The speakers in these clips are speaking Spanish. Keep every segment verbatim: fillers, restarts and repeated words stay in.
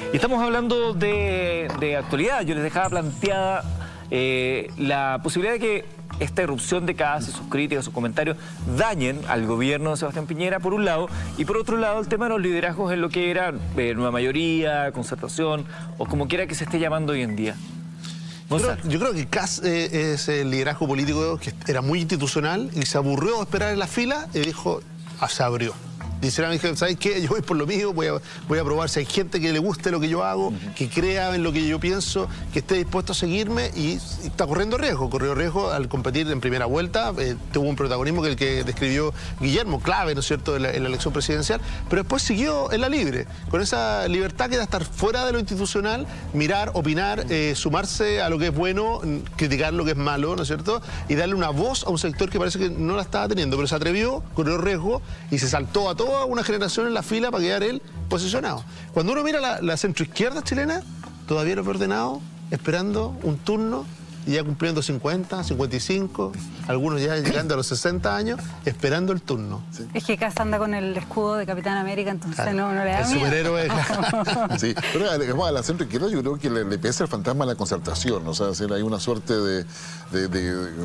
Y estamos hablando de, de actualidad. Yo les dejaba planteada eh, la posibilidad de que esta irrupción de Kast y sus críticas, sus comentarios dañen al gobierno de Sebastián Piñera, por un lado, y por otro lado el tema de los liderazgos en lo que era eh, nueva mayoría, concertación, o como quiera que se esté llamando hoy en día. Yo creo, yo creo que Kast eh, es el liderazgo político que era muy institucional y se aburrió de esperar en la fila y dijo, ah, se abrió. Dice, ¿sabes qué? Yo voy por lo mío, voy a, voy a probar si hay gente que le guste lo que yo hago, uh-huh. que crea en lo que yo pienso, que esté dispuesto a seguirme y, y está corriendo riesgo. Corrió riesgo al competir en primera vuelta, eh, tuvo un protagonismo que el que describió Guillermo, clave, ¿no es cierto?, en la, en la elección presidencial, pero después siguió en la libre, con esa libertad que da estar fuera de lo institucional, mirar, opinar, eh, sumarse a lo que es bueno, criticar lo que es malo, ¿no es cierto?, y darle una voz a un sector que parece que no la estaba teniendo, pero se atrevió, corrió riesgo y se saltó a todo una generación en la fila para quedar él posicionado. Cuando uno mira la, la centroizquierda chilena, todavía lo he ordenado, esperando un turno, y ya cumpliendo cincuenta, cincuenta y cinco, algunos ya llegando a los sesenta años, esperando el turno. Sí. Es que Kast anda con el escudo de Capitán América, entonces claro, no, no le da el miedo. Superhéroe, claro. Sí, pero digamos, a la centroizquierda yo creo que le, le pesa el fantasma de la concertación, o sea, hay una suerte de, de, de, de,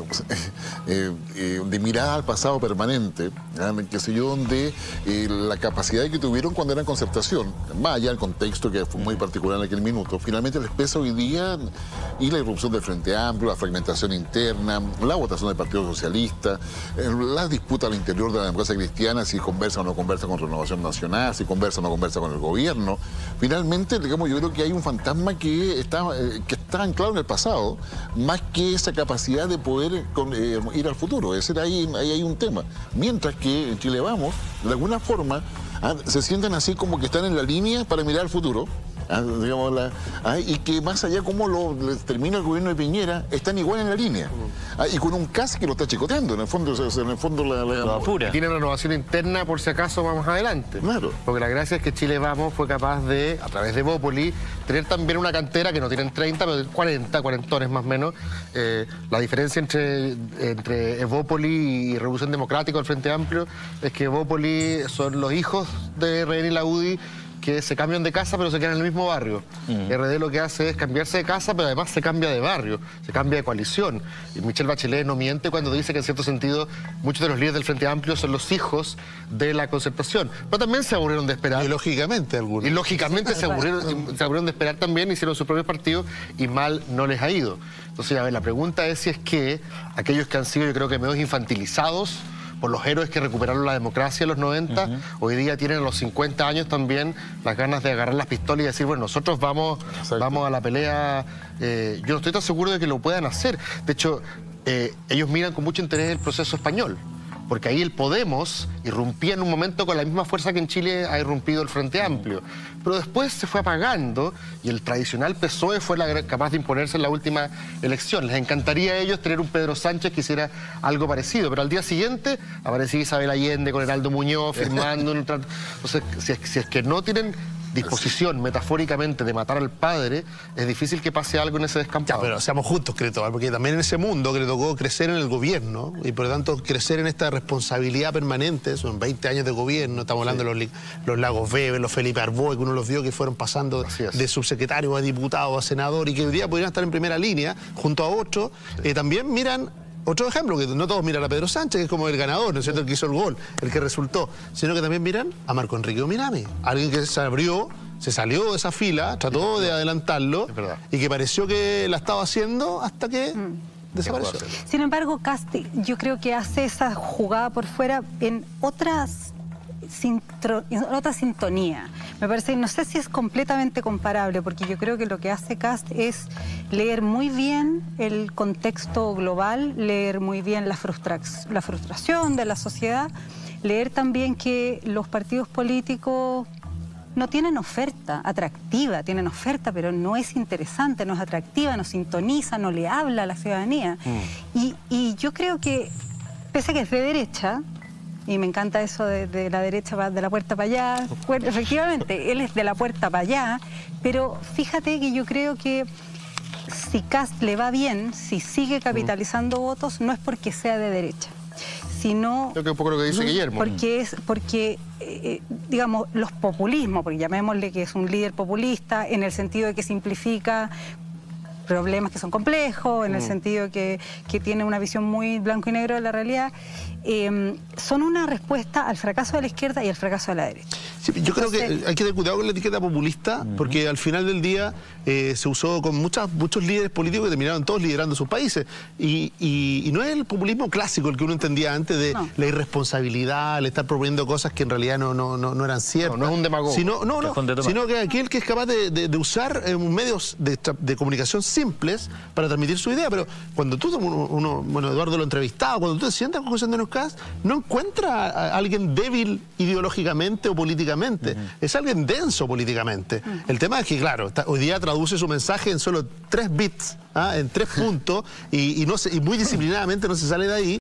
eh, de mirada al pasado permanente, ¿eh? Qué sé yo, donde eh, la capacidad que tuvieron cuando eran concertación, más allá del contexto que fue muy particular en aquel minuto, finalmente les pesa hoy día y la irrupción del Frente Amplio, la fragmentación interna, la votación del Partido Socialista, eh, las disputas al interior de la democracia cristiana, si conversa o no conversa con Renovación Nacional, si conversa o no conversa con el gobierno. Finalmente, digamos, yo creo que hay un fantasma que está, eh, que está anclado en el pasado, más que esa capacidad de poder con, eh, ir al futuro. Es decir, ahí, ahí hay un tema. Mientras que en Chile Vamos, de alguna forma, ah, se sienten así como que están en la línea para mirar al futuro. Ah, digamos, la, ah, y que más allá como lo termina el gobierno de Piñera, están igual en la línea. Ah, y con un Kast que lo está chicoteando, en el fondo, o sea, en el fondo la, la, la apura. Tiene renovación interna por si acaso vamos adelante. Claro. Porque la gracia es que Chile Vamos fue capaz de, a través de Evópoli, tener también una cantera que no tienen treinta, pero cuarenta, cuarentones más o menos. Eh, la diferencia entre, entre Evópoli y Revolución Democrática, el Frente Amplio, es que Evópoli son los hijos de R N y la U D I, que se cambian de casa pero se quedan en el mismo barrio. Uh-huh. R D lo que hace es cambiarse de casa, pero además se cambia de barrio, se cambia de coalición. Y Michelle Bachelet no miente cuando dice que en cierto sentido muchos de los líderes del Frente Amplio son los hijos de la concertación. Pero también se aburrieron de esperar. Y lógicamente algunos. Y lógicamente se aburrieron, se aburrieron de esperar también, hicieron sus propios partidos y mal no les ha ido. Entonces, a ver, la pregunta es si es que aquellos que han sido, yo creo que medios infantilizados por los héroes que recuperaron la democracia en los noventa, uh-huh. hoy día tienen a los cincuenta años también las ganas de agarrar las pistolas y decir, bueno, nosotros vamos, vamos a la pelea. Eh, yo no estoy tan seguro de que lo puedan hacer. De hecho, eh, ellos miran con mucho interés el proceso español, porque ahí el Podemos irrumpía en un momento con la misma fuerza que en Chile ha irrumpido el Frente Amplio. Pero después se fue apagando y el tradicional P S O E fue la, capaz de imponerse en la última elección. Les encantaría a ellos tener un Pedro Sánchez que hiciera algo parecido, pero al día siguiente aparecía Isabel Allende con Heraldo Muñoz firmando un trato. Entonces, si es, si es que no tienen disposición, metafóricamente, de matar al padre, es difícil que pase algo en ese descampado. Ya, pero seamos justos, Cristóbal, porque también en ese mundo que le tocó crecer en el gobierno y por lo tanto crecer en esta responsabilidad permanente, son veinte años de gobierno, estamos hablando sí. de los, los Lagos Weber, los Felipe Arboe, que uno los vio que fueron pasando de subsecretario a diputado a senador y que hoy día podrían estar en primera línea junto a otros, sí. eh, también miran. Otro ejemplo, que no todos miran a Pedro Sánchez, que es como el ganador, ¿no es cierto?, el que hizo el gol, el que resultó, sino que también miran a Marco Enrique Ominami, alguien que se abrió, se salió de esa fila, trató de adelantarlo y que pareció que la estaba haciendo hasta que mm. desapareció. Sin embargo, Kast, yo creo que hace esa jugada por fuera en otras... en otra sintonía. Me parece, no sé si es completamente comparable, porque yo creo que lo que hace Kast es leer muy bien el contexto global, leer muy bien la, frustra la frustración de la sociedad, leer también que los partidos políticos no tienen oferta atractiva, tienen oferta, pero no es interesante, no es atractiva, no sintoniza, no le habla a la ciudadanía. Mm. Y, y yo creo que, pese a que es de derecha, y me encanta eso de, de la derecha, de la puerta para allá. Bueno, efectivamente, él es de la puerta para allá, pero fíjate que yo creo que si Kast le va bien, si sigue capitalizando mm. votos, no es porque sea de derecha, sino... Creo que es un poco lo que dice Guillermo. Porque, es, porque eh, digamos, los populismos, porque llamémosle que es un líder populista, en el sentido de que simplifica problemas que son complejos, en mm. el sentido que, que tiene una visión muy blanco y negro de la realidad, eh, son una respuesta al fracaso de la izquierda y al fracaso de la derecha. Sí, yo creo Entonces, que hay que tener cuidado con la etiqueta populista, uh-huh. porque al final del día eh, se usó con muchas, muchos líderes políticos que terminaron todos liderando sus países. Y, y, y no es el populismo clásico el que uno entendía antes de no. la irresponsabilidad, el estar proponiendo cosas que en realidad no, no, no, no eran ciertas. No, no es un demagogo. Sino, no, no, sino que aquel que es capaz de, de, de usar eh, medios de, de comunicación simples para transmitir su idea. Pero cuando tú, uno, uno, bueno, Eduardo lo entrevistaba, cuando tú te sientas con José Antonio Kast, no encuentra a alguien débil ideológicamente o políticamente. Uh-huh. Es alguien denso políticamente. Uh-huh. El tema es que, claro, está, hoy día traduce su mensaje en solo tres bits, ¿ah? en tres puntos, y, y, no se, y muy disciplinadamente no se sale de ahí.